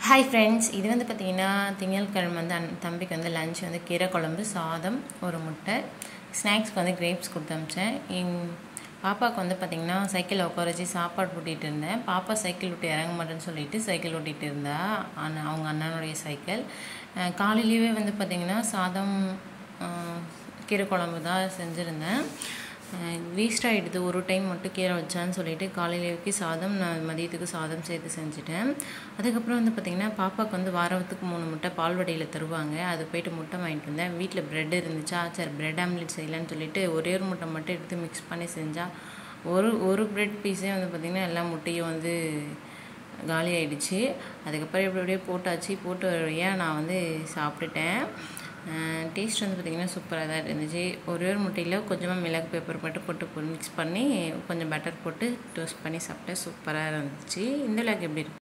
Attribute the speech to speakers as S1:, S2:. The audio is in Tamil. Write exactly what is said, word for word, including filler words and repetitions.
S1: ஹாய் ஃப்ரெண்ட்ஸ், இது வந்து பார்த்திங்கன்னா திங்கட்கிழமை வந்து அன் தம்பிக்கு வந்து லஞ்ச் வந்து கீரை குழம்பு, சாதம், ஒரு முட்டை. ஸ்நாக்ஸ்க்கு வந்து கிரேப்ஸ் கொடுத்து அமிச்சேன். எங் பாப்பாவுக்கு வந்து பார்த்திங்கன்னா சைக்கிளில் உட்கார வச்சு சாப்பாடு ஊட்டிகிட்டு இருந்தேன். பாப்பா சைக்கிள் விட்டு இறங்க மாட்டேன்னு சொல்லிட்டு சைக்கிள் ஓட்டிகிட்டு இருந்தா. அண்ணன் அவங்க அண்ணனுடைய சைக்கிள். காலையிலேயே வந்து பார்த்திங்கன்னா சாதம், கீரை குழம்பு தான் செஞ்சுருந்தேன். வேஸ்ட் ஆகிடுது, ஒரு டைம் மட்டும் கீரை வச்சான்னு சொல்லிட்டு காலையிலேக்கு சாதம், நான் மதியத்துக்கு சாதம் சேர்த்து செஞ்சுட்டேன். அதுக்கப்புறம் வந்து பார்த்திங்கன்னா பாப்பாவுக்கு வந்து வாரத்துக்கு மூணு முட்டை பால்வடியில் தருவாங்க. அது போய்ட்டு முட்டை வாங்கிட்டு வந்தேன். வீட்டில் ப்ரெட் இருந்துச்சா, சரி ப்ரெட் ஆம்லெட் செய்யலான்னு சொல்லிட்டு ஒரே ஒரு முட்டை மட்டும் எடுத்து மிக்ஸ் பண்ணி செஞ்சால் ஒரு ஒரு ப்ரெட் பீஸே வந்து பார்த்திங்கன்னா எல்லா முட்டையும் வந்து காலி ஆகிடுச்சு. அதுக்கப்புறம் இப்படி அப்படியே போட்டாச்சு. போட்டு வழியாக நான் வந்து சாப்பிட்டுட்டேன். டேஸ்ட் வந்து பார்த்திங்கன்னா சூப்பராக தான் இருந்துச்சு. ஒரே ஒரு முட்டையில் கொஞ்சமாக மிளகு பேப்பர் மட்டும் போட்டு மிக்ஸ் பண்ணி கொஞ்சம் பட்டர் போட்டு டோஸ்ட் பண்ணி சாப்பிட்டேன். சூப்பராக இருந்துச்சு. இந்த விளக்கு எப்படி இருக்கு?